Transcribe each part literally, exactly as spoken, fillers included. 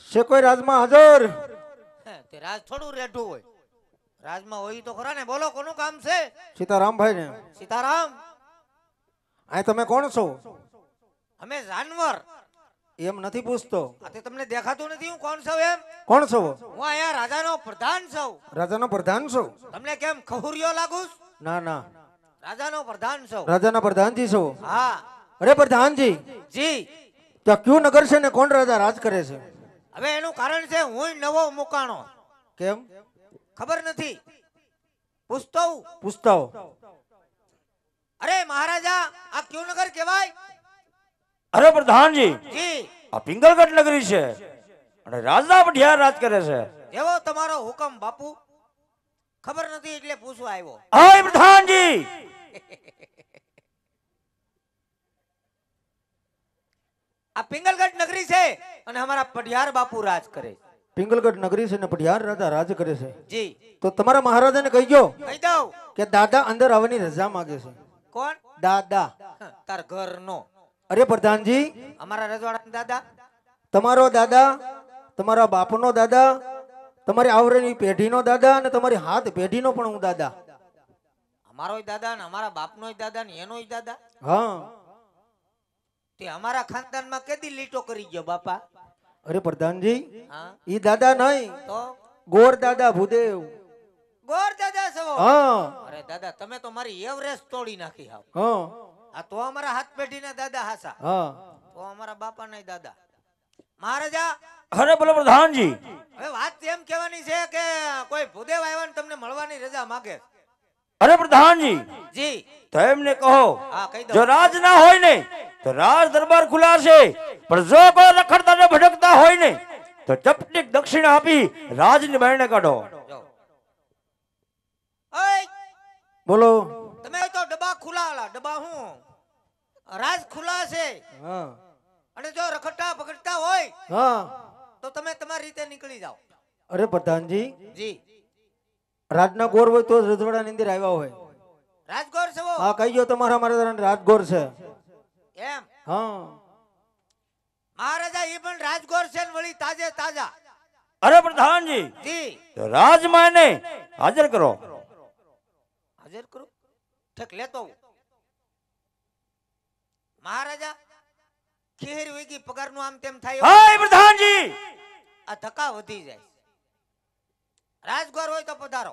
છે કોઈ રાજમાં હાજર? તે રાજ થોડું રેઠું હોય, રાજમાં હોય તો ખરા ને. બોલો કોનું કામ છે? સીતારામભાઈ ને. સીતારામ. આ તમે કોણ છો? અમે જાનવર. એમ નથી પૂછતો. આ તે તમને દેખાતું નથી હું કોણ છું એમ? કોણ છો? હું અહીંયા રાજાનો પ્રધાન છું. રાજાનો પ્રધાન છો? તમને કેમ ખહુરિયો લાગુ? ના ના, રાજાનો પ્રધાન છું. રાજાના પ્રધાનજી છો? હા. અરે પ્રધાનજી, જી. ત્યાં ક્યુ નગર છે ને કોણ રાજા રાજ કરે છે? હવે એનું કારણ છે હું નવો મુકાણો. કેમ ખબર નથી, પૂછતો હું. પૂછતા હો. અરે મહારાજા, આ ક્યુ નગર કહેવાય? અરે પ્રધાનજી, જી. આ પિંગલગઢ નગરી છે અને રાજા પઢિયાર રાજ કરે છે. જેવો તમારો હુકમ બાપુ. ખબર નથી એટલે પૂછવા આવ્યો. હાય પ્રધાનજી, આ પિંગલગઢ નગરી છે અને અમારા પઢિયાર બાપુ રાજ કરે. પિંગલગઢ નગરી છે ને પઢિયાર રાજા રાજ કરે છે. જી. તો તમારા મહારાજાને કહી ગયો કહી દઉં કે દાદા અંદર આવવાની રજા માંગે છે. કોણ? દાદા. તાર ઘર નો. અરે પ્રધાનજી, અમારા રજવાડા દાદા. તમારો દાદા, તમારા બાપનો દાદા, તમારી આવરેની પેઢીનો દાદા અને તમારી હાથ પેઢીનો પણ હું દાદા. અમારોય દાદા ને અમારા બાપનોય દાદા ને એનોય દાદા. હા. તે અમારા ખાનદાનમાં કેદી લીટો કરી ગયો બાપા? અરે પ્રધાનજી, હા. ઈ દાદા નહીં, તો ગોર દાદા ભૂદેવ. ગોર દાદા છો? હા. અરે દાદા, તમે તો મારી એવરેસ્ટ તોડી નાખી. હાવ. હા. આ તો અમારા હાથ પેઢીના દાદા હાસા. હા. તો અમારા બાપાના દાદા. મહારાજા, અરે બોલો પ્રધાનજી, હવે વાત એમ કહેવાની છે કે કોઈ ભૂદેવ આવ્યા ને તમને મળવાની રજા માંગે. અરે પ્રધાનજી, જી. તો એમને કહો હા, કહી જો દો. રાજ ના હોય ને તો રાજ દરબાર ખુલ્લા છે, પણ જો કોઈ રખડતા ને ભટકતા હોય ને તો ચપટીક દક્ષિણ આપી રાજની બાયણે કાઢો. જો. ઓય, બોલો. તમે તો ડબ્બા ખુલ્લા આલા. ડબ્બા હું રાજ ખુલ્લા છે હા. અને જો રખડતા પકડતા હોય હા. તો તમે તમારી રીતે નીકળી જાઓ. અરે પ્રધાનજી, જી. રાજના ગોર હોય તો જ રજવાડાની અંદર આવ્યા હોય. રાજગોર છો? હા, કહી ગયો તમારા મહારાજા રાજગોર છે. એમ. હા. મહારાજા એ પણ રાજગોર છે ને વળી તાજે તાજા. અરે પ્રધાનજી, જી. તો રાજમાં ને હાજર કરો. હાજર કરું? ઠેક લેતો હું. મહારાજા, ખીર વેગી પગાર નું આમ તેમ થાય. હાય પ્રધાનજી, આ ધક્કા વધી જાય. રાજગોર હોય તો પધારો.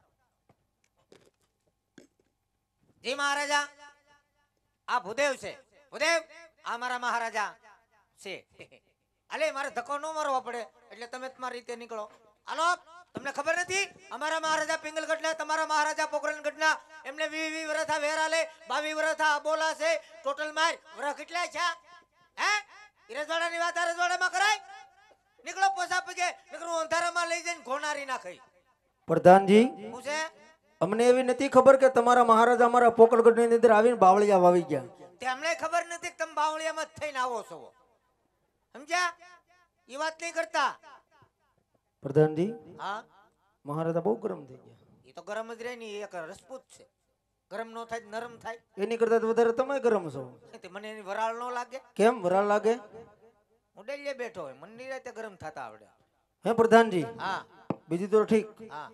જી મહારાજા, આ ભૂદેવ છે. ભૂદેવ, આ મારા મહારાજા છે. અલે મારે ધક્કો ન મારવો પડે એટલે તમે તમારી રીતે નીકળો. હાલો, તમને ખબર નથી અમારા મહારાજા પિંગલગઢના, તમારા મહારાજા પોખરણગઢના, એમને વીસ વીસ વર્ષા વેરા લે, બાવીસ વર્ષા અબોલા છે. ટોટલ માર વરસ કેટલા છે? હે? ઈ રજવાડાની વાત આ રજવાડામાં કરાય? નીકળો પોસા પગે, નીકળો અંધારામાં લઈ જઈને ઘોનારી નાખી. પ્રધાનજી, શું છે? અમને એવી નથી ખબર કે તમારા મહારાજા અમારા પોકળગઢની અંદર આવીને બાવળિયા વાવી ગયા. તે અમને ખબર નથી કે તમે બાવળિયામાં જ થઈને આવો છો. સમજ્યા? એ વાત નહીં કરતા. પ્રધાનજી, હા, મહારાજા બહુ ગરમ થઈ ગયા. એ તો ગરમ જ રહે ને, એક રસપૂત છે. ગરમ નો થાય નરમ થાય. એની કરતા તો વધારે તમે ગરમ છો. તે મને એની વરાળ નો લાગે. કેમ વરાળ લાગે? હું ડેલીએ બેઠો હોય, મને ની રાતે ગરમ થતા આવડે. હે પ્રધાનજી, હા. બીજું તો ઠીક. હા.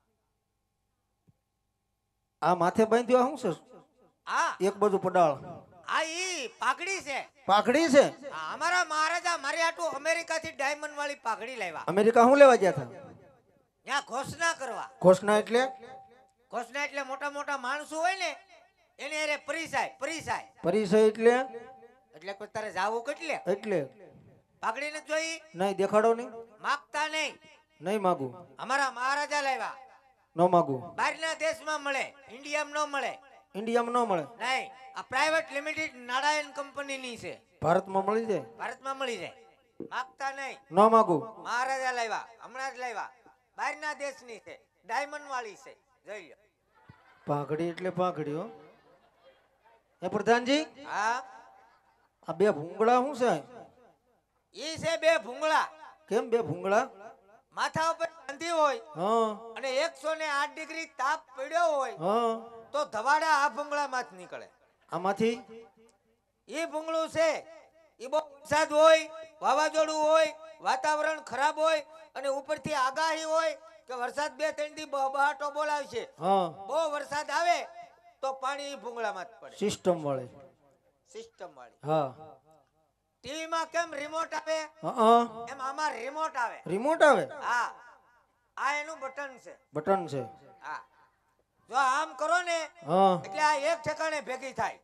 આ માથે બાંધ્યો શું છે? હા. એક બાજુ પડાળ. આ ઈ પાઘડી છે. પાઘડી છે? હા, અમારા મહારાજા મારી આટું અમેરિકા થી ડાયમંડ વાળી પાઘડી લાવ્યા. અમેરિકા શું લેવા ગયા હતા? ત્યાં ઘોષણા કરવા. ઘોષણા એટલે? ઘોષણા એટલે મોટા મોટા માણસો હોય ને એને અરે પરિસાય. પરિસાય પરિચય એટલે? એટલે કોઈ તારે જાવું કેટલે? એટલે પાઘડી ને જોઈ? નહીં, દેખાડો નહીં. માગતા નહીં. નહીં માગું. અમારા મહારાજા લાવ્યા. ન માગું. બહારના દેશમાં મળે, ઇન્ડિયામાં ન મળે. ઇન્ડિયામાં ન મળે? નહીં, આ પ્રાઇવેટ લિમિટેડ નાડાયન કંપનીની છે. ભારતમાં મળી જાય? ભારતમાં મળી જાય. માગતા નહીં. ન માગું. મહારાજા લાવ્યા, હમણાં જ લાવ્યા. બહારના દેશની છે, ડાયમંડ વાળી છે. જોઈ લો. પાઘડી એટલે પાઘડી હો. હે પ્રધાનજી, હા, આ બે ભૂંગળા શું છે? ઈ છે બે ભૂંગળા. કેમ બે ભૂંગળા? માથા ઉપર બાંધી હોય હા. અને એકસો ને આઠ ડિગ્રી તાપ પડ્યો હોય હા. તો ધવાડા આ ભૂંગળામાં જ નીકળે. આમાંથી એ ભૂંગળું છે, એ બહુ વરસાદ હોય, વાવાઝોડું હોય, વાતાવરણ ખરાબ હોય અને ઉપરથી આગાહી હોય કે વરસાદ બે ત્રણ દી બહાટો બોલાવશે, હા બહુ વરસાદ આવે તો પાણી ભૂંગળામાં જ પડે. સિસ્ટમ વાળી સિસ્ટમ વાળી. હા ટીવી માં કેમ રિમોટ આવે હા એમ આમાં રિમોટ આવે. રિમોટ આવે. હા આ એનું બટન છે. બટન છે. હા જો આમ કરો ને હા એટલે આ એક ઠેકાણે ભેગી થાય.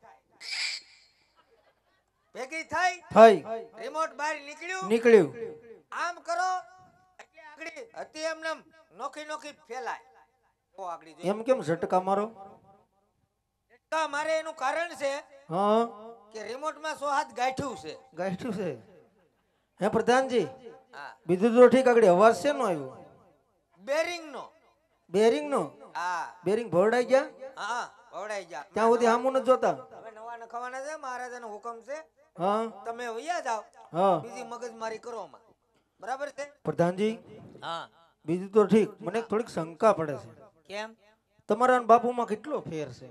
ભેગી થઈ થઈ રિમોટ બહાર નીકળ્યું નીકળ્યું. આમ કરો એટલે આગળી હતી એમને નોખી નોખી ફેલાય. ઓ આગળી જોઈ. એમ કેમ ઝટકા મારો? તો મારે એનું કારણ છે હા કે રિમોટ માં સો હાથ ગાંઠ્યું છે. ગાંઠ્યું છે. હે પ્રધાનજી, હા બીજું તો ઠીક, આગળ અવાજ છે નો આવ્યો? બેરિંગ નો. બેરિંગ નો? હા બેરિંગ ભરડાઈ ગયા? હા ભવડાઈ જા. ત્યાં સુધી આમું નથી જોતા. હવે નવા નખવાના છે, મહારાજાનો હુકમ છે. હા તમે વૈયા જાઓ, હા બીજી મગજમારી કરો માં. બરાબર છે? પ્રધાનજી, હા બીજું તો ઠીક, મને થોડીક શંકા પડે છે. કેમ? તમારા અને બાપુમાં કેટલો ફેર છે?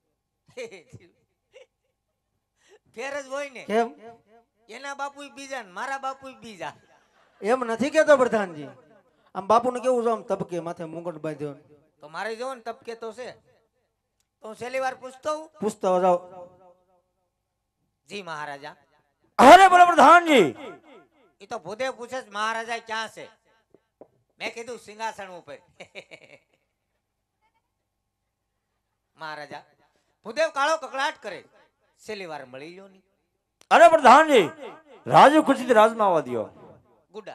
ફેર જ હોય ને. કેમ? એના બાપુ બીજા ને મારા બાપુ બીજા. એમ નથી કેતો પ્રધાનજી, આમ બાપુને કેવું છે, આમ તબકે માથે મુગટ બાંધ્યો. તો મારે જો ને તબકે તો છે. તો હું છેલ્લી વાર પૂછતો હું. પૂછતા જાઓ. જી મહારાજા. અરે બોલો પ્રધાનજી. એ તો ભૂદેવ પૂછે છે મહારાજા ક્યાં છે. મેં કીધું સિંહાસન ઉપર. મહારાજા ભૂદેવ કાળો કકડાટ કરે. છેલ્લી વાર મળી લ્યો ની. અરે પ્રધાનજી, રાજુ ખુશીથી રાજમાં આવવા દ્યો. ગુડા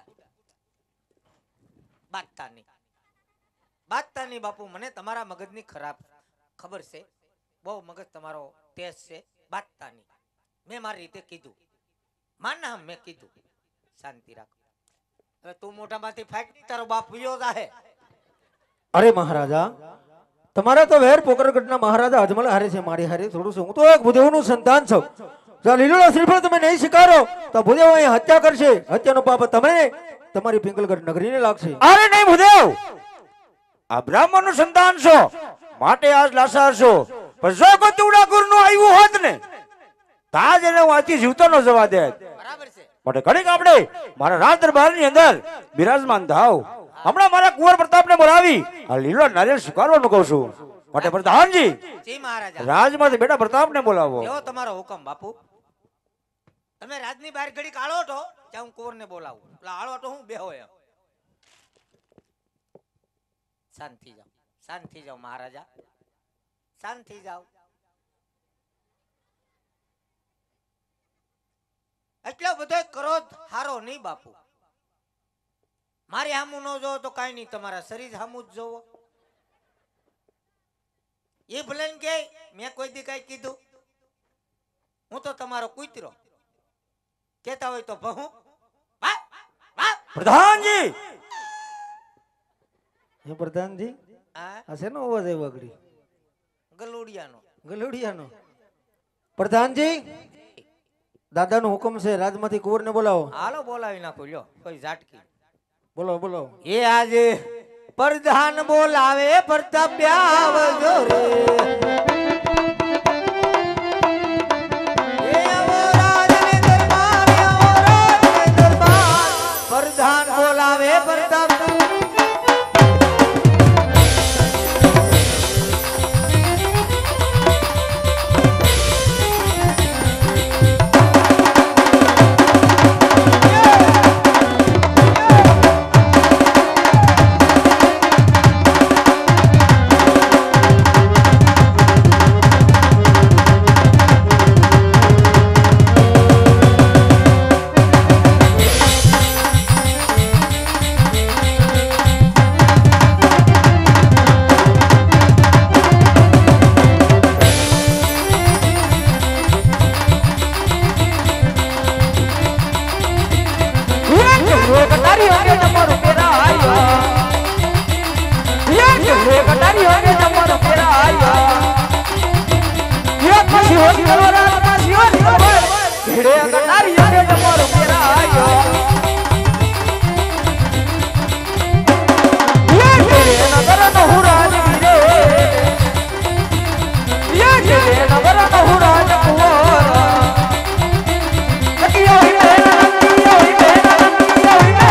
બાતતાની બાતતાની બાપુ, મને તમારા મગજની ખરાબ ખબર છે. બહુ મગજ તમારો તેજ છે. બાતતાની મેં મારી રીતે કીધું. માના મેં કીધું શાંતિ રાખો. હવે તું મોઢામાંથી ફાટ, તારો બાપ વિયો જાહે. અરે મહારાજા, તમારા તો વેર પોકરગઢના મહારાજા અજમલ હારે છે, મારી હારે થોડું છે. હું તો એક ભૂદેવનું સંતાન છું. જો લીલોડા શ્રીફળ તમે નહીં સ્વીકારો તો ભૂદેવ અહીંયા હત્યા કરશે. હત્યાનો પાપ તમે તમારી પિંગલગઢ નગરીને લાગશે. અરે નહીં ભૂદેવ, આ બ્રાહ્મણનું સંતાન છો માટે આજ લાસાર છો. પણ જો કોઈ તુડા ગુરનું આવ્યું હોત ને તાજ એને હું આથી જીવતો ન જવા દે. બરાબર છે. માટે ઘડીક આપણે મારા રાજ દરબારની અંદર બિરાજમાન થાવ. હમણાં મારા કુંવર પ્રતાપને બોલાવી આ લીલો નારિયેળ સ્વીકારવાનું કહું છું. માટે પ્રધાનજી, જી મહારાજા. રાજમાંથી બેટા પ્રતાપને બોલાવો. એવો તમારો હુકમ બાપુ. તમે રાજની બહાર ઘડીક આળોટો, ત્યાં હું કુંવરને બોલાવું. એટલે આળોટો હું બેહો એમ. શાંતિ જાઓ, શાંતિ જાઓ મહારાજા, શાંતિ જાઓ. એટલો બધો ક્રોધ હારો નહીં બાપુ. મારી હામું ન જોવો તો કઈ નહીં, તમારા શરીર હામું જ જોવો. એ ભલે ને કે મેં કોઈ દી કઈ કીધું. હું તો તમારો કૂતરો. કેતા હોય તો ભહું. પ્રધાનજી, હે પ્રધાનજી, હા આ શેનો અવાજ આવ્યો આગળ? ગલુડિયાનો. ગલુડિયાનો. પ્રધાનજી, દાદાનો હુકમ છે, રાજમાંથી કુંવરને બોલાવો. હાલો બોલાવી નાખો લ્યો. કોઈ ઝાટકી. બોલો બોલો. એ આજે પ્રધાન બોલાવે પ્રતાપ આવજો રે. એ આવો રાજને દરબાર, આવો રાજને દરબાર. પ્રધાન બોલાવે પ્રતાપ. Yo,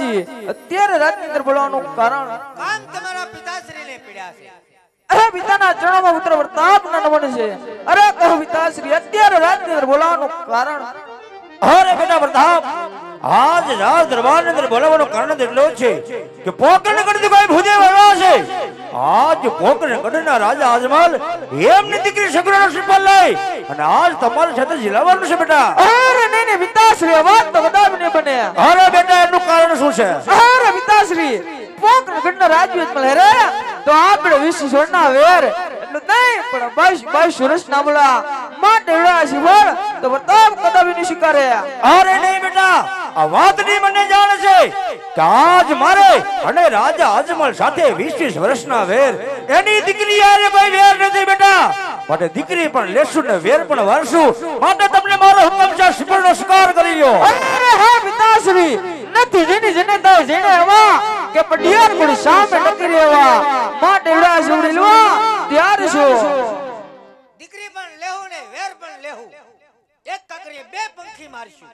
નથી અત્યારે રાતની અંદર બોલાવવાનું કારણ કામ તમારા પિતાશ્રીને પીડ્યા છે. અરે પિતાના ચરણોમાં પુત્ર પ્રતાપ ના નમન છે. અરે કહો પિતાશ્રી અત્યારે રાતની અંદર બોલાવવાનું કારણ અરે બેટા પ્રતાપ, આજ રાજ દરબાર ની અંદર બોલાવવાનું કારણ જ એટલું જ છે કે પોકરણ ગઢથી કોઈ ભૂદેવ આવ્યા છે. આજ પોકરણ ગઢના રાજા અજમલ એમની દીકરી સગરાનો શ્રીફળ લઈ અને આજ તમારી સાથે જીલાવવાનું છે બેટા. અરે નહીં નહીં પિતાશ્રી આ વાત તો કદાચ નહીં બને. અરે બેટા એનું કારણ શું છે? અરે પિતાશ્રી પોકરણ ગઢના રાજવીત મળે રે તો આપણે વિશ્વ છોડના વેર એટલું નહીં પણ બાવીસ બાવીસ વર્ષ ના બોલા માટે શિવર તો પ્રતાપ કદાચ નહીં સ્વીકારે. અરે નહીં બેટા, આ વાતની મને જાણ છે કે આજ મારે અને રાજા અજમલ સાથે વીસ વીસ વર્ષના વેર, એની દીકરી યારે કોઈ વેર નથી બેટા. માટે દીકરી પણ લેશું ને વેર પણ વારશું. માટે તમને મારો હુકમ છે, શ્રીફળનો સ્વીકાર કરી લ્યો. અરે હા પિતાશ્રી નથી જેની જેને તાવ જેને એવા કે પઢિયાર કોની સામે નકરી રહેવા માટે એવડા સુડી લવા ત્યારે શું દીકરી પણ લેવું ને વેર પણ લેવું, એક કાકરીએ બે પંખી મારશું.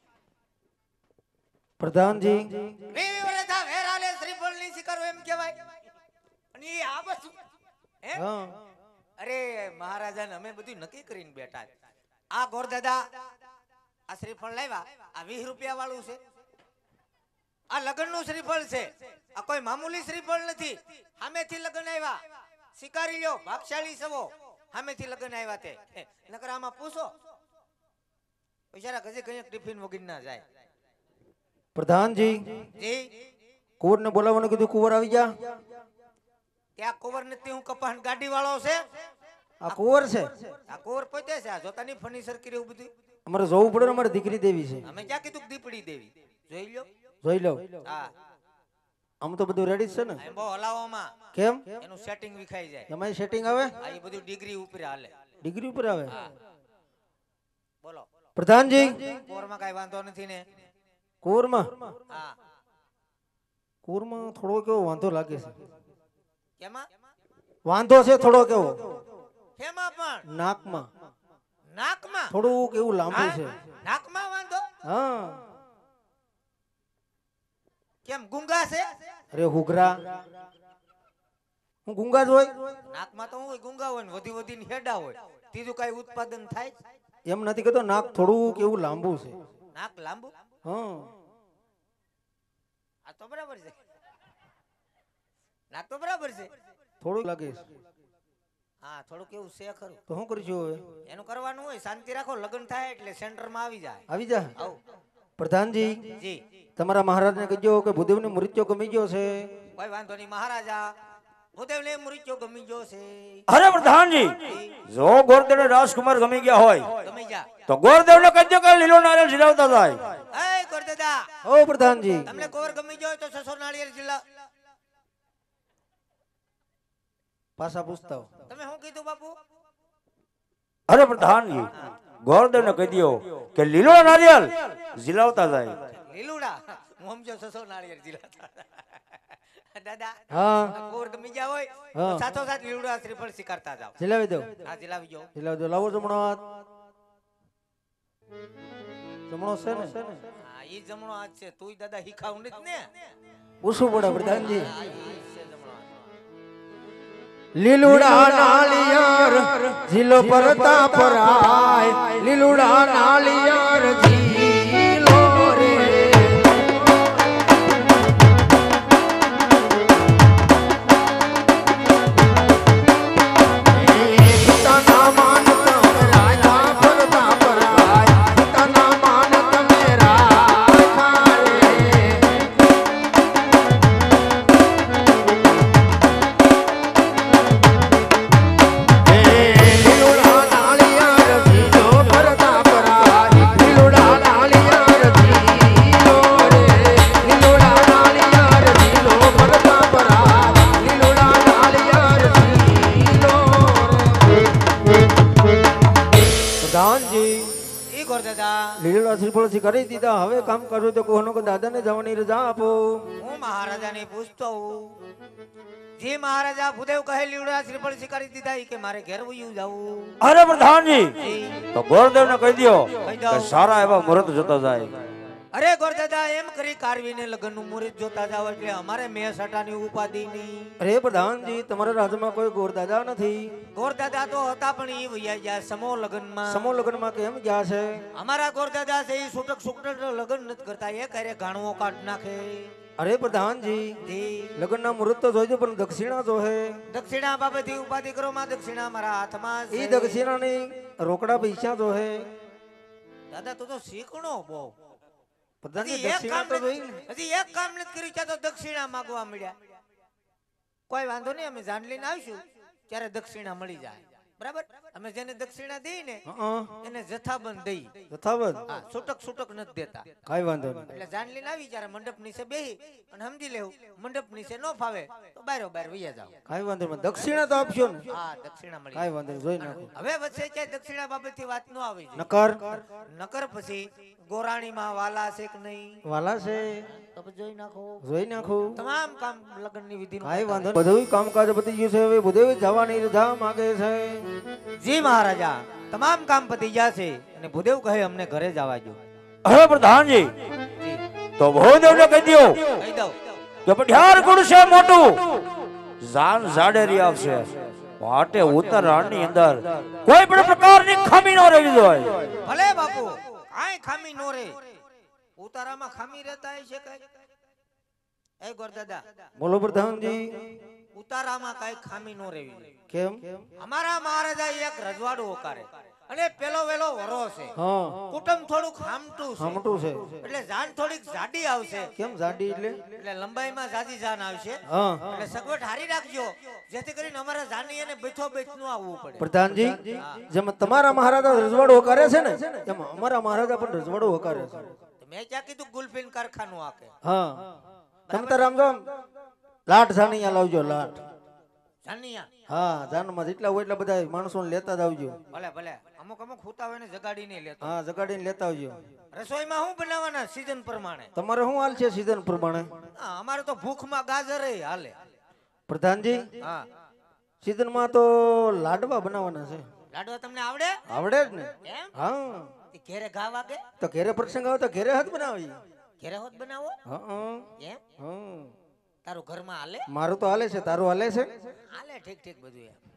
પ્રધાનજી વીસ વર્ષા વેર આલે શ્રીફળની શિકાર એમ કહેવાય. અને ઈ આ બધું હે? હા અરે મહારાજાને અમે બધું નક્કી કરીને બેઠા. આ ગોરદાદા આ શ્રીફળ લાવ્યા, આ વીસ રૂપિયા વાળું છે. આ લગ્નનું શ્રીફળ છે, આ કોઈ મામૂલી શ્રીફળ નથી. સામેથી લગ્ન આવ્યા, શિકારી લ્યો ભાગશાળી સવો, સામેથી લગ્ન આવ્યા તે. નકર આમાં પૂછો બિચારા ગજે કઈ ટિફિન વગીને ના જાય. પ્રધાનજી જી કુંવર ને બોલાવવાનું કીધું, કુંવર આવી જા. ત્યાં કુંવર નથી, હું કપાહન ગાડી વાળો છે. આ કુંવર છે, આ કુંવર પોતે છે. આ જોતાની ફર્નિચર કર્યું એવું બધું. અમારે જોવું પડે ને, અમારે દીકરી દેવી છે. અમે ક્યાં કીધું દીપડી દેવી જોઈ લ્યો. જોઈ લો. હા આમ તો બધું રેડી છે ને? એમ બહુ હલાવવામાં કેમ એનું સેટિંગ વિખાઈ જાય. તમારી સેટિંગ આવે? આ એ બધું ડિગ્રી ઉપર હાલે. ડિગ્રી ઉપર આવે? બોલો પ્રધાનજી કોરમાં કઈ વાંધો નથી ને? કુંવરમાં હા કુંવરમાં થોડો કેવો વાંધો લાગે છે. કેમાં વાંધો છે થોડો કેવો? કેમાં પણ? નાકમાં નાકમાં? થોડું કેવું લાંબુ હા? છે. નાકમાં વાંધો? હા કેમ ગુંગા છે? અરે હુગરા, હું ગુંગા જ હોય? નાકમાં તો હું ગુંગા હોય ને વધી વધીને હેડા હોય. ત્રીજું કઈ ઉત્પાદન થાય? એમ નથી કહેતો, નાક થોડું કેવું લાંબુ છે. નાક લાંબુ? હા આ તો બરાબર છે. નાક તો બરાબર છે. થોડું લાગે છે. હા થોડું કેવું છે ખરું. તો શું કરીશું હવે? એનું કરવાનું હોય, શાંતિ રાખો. લગ્ન થાય એટલે સેન્ટરમાં આવી જાય. આવી જા. આવ પ્રધાનજી જી તમારા મહારાજને કહેજો કે ભૂદેવને મૃત્યુ ગમી ગયો છે. કોઈ વાંધો નહીં મહારાજા, ભૂદેવને મૃત્યુ ગમી ગયો છે. અરે પ્રધાનજી, જો ગોરદેવ રાજકુમાર ગમી ગયા હોય ગમી જા તો ગોરદેવ ને કહેજો કે લીલો નારિયેળ જીલાવતા જાય. એ ગોરદાદા ઓ પ્રધાનજી તમને કોર ગમી ગયો હોય તો છસો નાળિયેર જિલ્લા. પાછા પૂછતા હો. તમે શું કીધું બાપુ? અરે પ્રધાનજી, ગોરદેવ ને કહી દો કે લીલો નારિયેળ જીલાવતા જાય. લીલુડા હું સમજો છસો નાળિયેર જિલ્લા. દાદા હા કોર ગમી ગયા હોય હા. તો સાથો સાથ લીલુડા શ્રીફળ સ્વીકારતા જાવ. જીલાવી દો. હા જિલ્લાવી જાઓ. જીલાવી દો. લાવો જમણો હાથ. જમણો છે ને? હા ઈ જમણો હાથ છે. તુંય દાદા હિખાવ નથી ને? પૂછવું પડે પ્રધાનજી. હા, ઈ છે જમણો હાથ. લીલુડા નાળિયેર જીલો પરતા પરાય, લીલુડા નાળિયેર જીલો રે. પિતાના માન તમે રાજા પરતા પરાય, પિતાના માન તમે રાજા રે. લીલુડા નાળિયેર જીલો પરતા પરાય, લીલુડા નાળિયેર જીલો રે. લીલુડા નાળિયેર જીલો પરતા પરાય, લીલુડા નાળિયેર જીલો રે. પ્રધાનજી ઈ ગોરદાદા લીલુડા શ્રીફળથી કરી દીધા. હવે કામ કરજો તો કોહનો કે દાદાને જવાની રજા આપો. હું મહારાજાને પૂછતો હું, જે મહારાજા ભૂદેવ કહે લીલુડા શ્રીફળ સ્વીકારી દીધા ઈ કે મારે ઘેર વયું જાવું. અરે પ્રધાનજી, જી તો ગોરદેવ ને કહી દો કહી દો. કે સારા એવા મુહૂર્ત જતા જાય. અરે ગોરદાદા એમ કરી કારવીને લગ્નનું મુહૂર્ત જોતા જાવ એટલે અમારે મેસટાની ઉપાધિ નહીં. અરે પ્રધાનજી તમારા રાજમાં કોઈ ગોરદાદા નથી. ગોરદાદા તો હતા પણ ઈ વૈયા ગયા સમો લગ્નમાં. સમો લગ્નમાં કેમ ગયા છે? અમારા ગોરદાદા છે ઈ છૂટક છૂટક લગ્ન નથી કરતા, એ કરે ઘાણવો કાઢ નાખે. અરે પ્રધાનજી જી લગ્નના મુહૂર્ત તો જોઈજો પણ દક્ષિણા જો હે. દક્ષિણા બાબતથી ઉપાધિ કરો માં, દક્ષિણા મારા હાથમાં છે. ઈ દક્ષિણાની રોકડા પૈસા જો હે. દાદા તું તો શીખણો બહુ. પ્રધાનજી હજી એક દક્ષિણા કામ તો જોઈ નથી- ને. હજી એક કામ નથી કર્યું ત્યાં તો દક્ષિણા માંગવા મળ્યા. કોઈ વાંધો નહીં, અમે જાણ લઈને આવીશું ત્યારે દક્ષિણા મળી જાય. બરાબર, અમે જેને દક્ષિણા દઈ ને હં, એને જથ્થાબંધ દઈ. તથાવત હા, છૂટક છૂટક નથી દેતા. કાંઈ વાંધો નહીં. એટલે જાણ લઈને આવી ત્યારે મંડપ નીચે બેહી અને સમજી લેવું મંડપ નીચે ન ફાવે તો બારો બાર વૈયા જાવ. કાંઈ વાંધો નહીં. દક્ષિણા તો આપશો ને. હા, દક્ષિણા મળી કાંઈ વાંધો નહીં, જોઈ નાખો. જાય. હવે વચ્ચે ક્યાંય દક્ષિણા બાબતથી વાત ન આવી જાય. નકર નકર પછી ગોરાણીમાં વાલા છે કે નહીં વાલા છે તો પછી જોઈ નાખો. જોઈ નાખું. તમામ કામ લગ્નની વિધિનું કાંઈ વાંધો નહીં. બધું કામકાજ પતી ગયું છે. હવે બધું જવાની રજા માંગે છે. જી મહારાજા, તમામ કામ પતી ગયા છે અને ભૂદેવ કહે અમને ઘરે જવા દો. હવે પ્રધાનજી જી તો ભૂદેવને કહી દો કહી દઉં. કે પઢિયાર ગુણ છે મોટું, જાન જાડેરી આવશે, માટે ઉત્તરાયણની અંદર કોઈ પણ પ્રકારની ખામી ન રહેવી જોઈએ. ભલે બાપુ કાંઈ ખામી નો રે. ઉતારામાં ખામી રહેતા હશે કઈ? એ ગોરદાદા, બોલો પ્રધાનજી. ઉતારામાં કઈ ખામી નો રહેવી. કેમ? અમારા મહારાજા એક રજવાડું ઓકારે અને પેલો વેલો વરો છે. હા કુટુંબ થોડુંક હામટું છે હામટું છે. એટલે જાન થોડીક જાડી આવશે. કેમ જાડી એટલે? એટલે લંબાઈમાં જાજી જાન આવશે. હા એટલે સગવડ હારી રાખજો જેથી કરીને અમારા જાની અને બેઠો બેઠ નું આવવું પડે. પ્રધાનજી જેમ તમારા મહારાજા રજવાડો કરે છે ને એમ અમારા મહારાજા પણ રજવાડો કરે છે. મેં ક્યાં કીધું ગુલફીન કારખાનું આકે. હા તમે તાર આમ જો આમ લાટ જાનિયા લાવજો. લાટ જાનિયા હા જાનમાં જેટલા હોય એટલા બધા માણસોને લેતા જ આવજો. ભલે ભલે, અમુક અમુક હુતા હોય ને જગાડી નહીં લેતો. હા જગાડીને લેતા આવજો. રસોઈમાં શું બનાવવાના સીઝન પ્રમાણે? તમારે શું હાલ છે સીઝન પ્રમાણે? હા, અમારે તો ભૂખમાં ગાજર હાલે. પ્રધાનજી હા, સીઝનમાં તો લાડવા બનાવવાના છે. લાડવા તમને આવડે? આવડે જ ને. એમ? હા તે ઘેરે ઘા વાગે? તો ઘેરે પ્રસંગ આવે તો ઘેરે હાથ બનાવી. ઘેરે હોત બનાવો? હા એમ? હા તારું ઘરમાં હાલે? મારું તો હાલે છે. તારું હાલે છે? હાલે ઠીક ઠીક બધું એમ.